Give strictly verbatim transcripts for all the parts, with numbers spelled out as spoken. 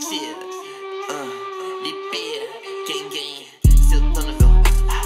Tia, uh, Lipê, quem quem? Se eu tô no meu,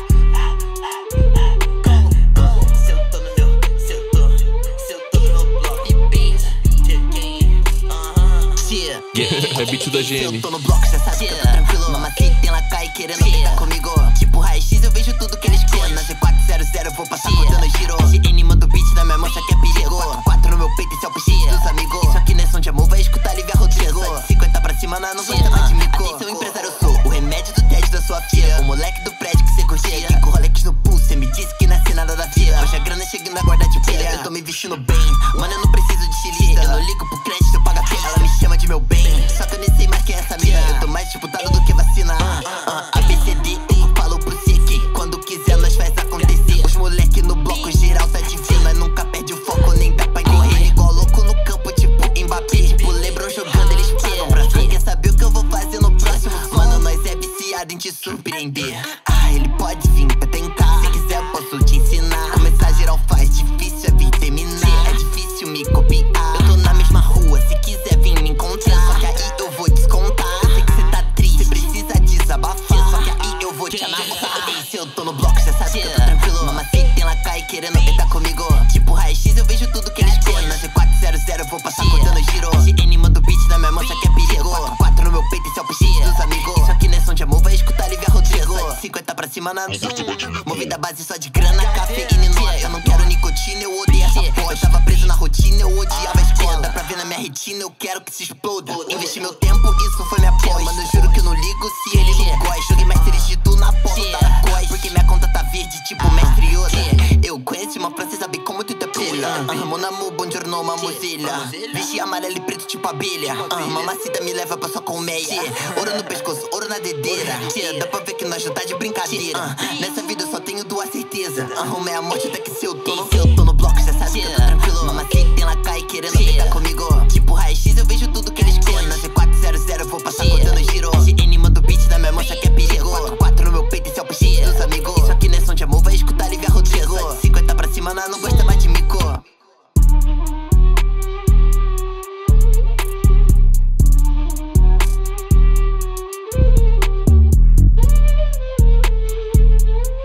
uh, se eu tô no meu, se eu tô, se eu tô no meu bloco, Lipê, tia, quem? Aham, tia, é beat da G M. Se eu tô no bloco, já sabe que eu tô tranquilo. Mamacita tem lá cai querendo tentar comigo. Tipo raio-x, eu vejo tudo que eles querem. Na G quatro zero zero, vou passar rodando giro. G N manda o beat na minha mão, só que é perigo. quatro quatro no meu peito, esse é o peixe dos amigos. Isso aqui não é som de amor, vai escutar Lívia Rodrigo. Só de cinquenta pra cima, não, não gosta mais de mico. Atenção, empresário, eu sou o remédio do tédio da sua filha. O moleque do prédio que cê curtia. Que com Rolex no pulso, cê me disse que não é nada da vida. Hoje a grana chega na guarda de pilha. Eu tô me vestindo bem, mano, eu não preciso de estilista. Eu não ligo pro crédito, eu pago a pena. Ela me chama de meu bem, só que eu nem sei mais quem é essa mina. Eu tô mais disputado do que vacina. uh, uh, A B C D, eu falo pro C que quando quiser nós faz acontecer. Os moleque no bloco geral tá divino. Nós nunca perde o foco, nem dá pra correr igual louco no campo, tipo Mbappé. Tipo Lebron jogando, eles pagam pra ver. Quer saber o que eu vou fazer no próximo? Mano, nós é viciado em te surpreender. Ah, ele pode vir pra tentar. Se quiser eu posso te ensinar. Começar geral faz difícil, é vir terminar. É difícil me copiar. Eu tô na mesma rua, se quiser vir me encontrar. Só que aí eu vou descontar. Eu sei que cê tá triste, cê precisa desabafar. Só que aí eu vou te amassar. Se eu tô no bloco, cê sabe que eu tô tranquilo. Mamacita tem lá cai querendo tentar comigo. Tipo raio-x, eu vejo tudo que eles querem. Na G quatro zero zero, vou passar rodando giro. G N manda o beat na minha mão, só que é perigo. quatro quatro no meu peito, esse é o peixe dos amigos. Isso aqui não é som de amor, vai escutar Lívia Rodrigo. Só de cinquenta pra cima na movida base só de grana, cafeína e nota. Eu não quero nicotina, eu odeio essa porra. Eu tava preso na rotina, eu odiava a escola. Dá pra ver na minha retina, eu quero que se exploda. Investi meu tempo, isso foi minha pós. Mano, eu juro que eu não ligo se ele não gosta. Joguei mestre Egito na polo da Lacoste, porque minha conta tá verde, tipo mestre Yoda. Eu conheci uma francesa bem como tu te pula. uh, Mon amour, buongiorno, mamuzilha. Vesti amarelo e preto tipo abelha. uh, Mamacita me leva pra sua colmeia. Ouro no pescoço, ouro na dedeira. Tia, dá pra ver que nós já tá de brincadeira. uh, Nessa vida eu só tenho duas certezas. Arrumei a morte até que se eu tô no, se eu tô no bloco, já sabe que eu tô tranquilo. Mamacita tem lá cai querendo tentar comigo. Tipo raio-x, eu vejo tudo que eles querem. Na G quatro zero zero, vou passar rodando giro. G N manda o beat na minha mão, só que é perigo. quatro quatro no meu peito, esse é o peixe dos amigos. Isso aqui não é som de amor, vai escutar Lívia Rodrigo. Só de cinquenta pra cima, não, não gosta mais de mico.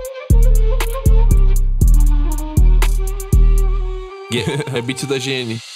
É beat da G N.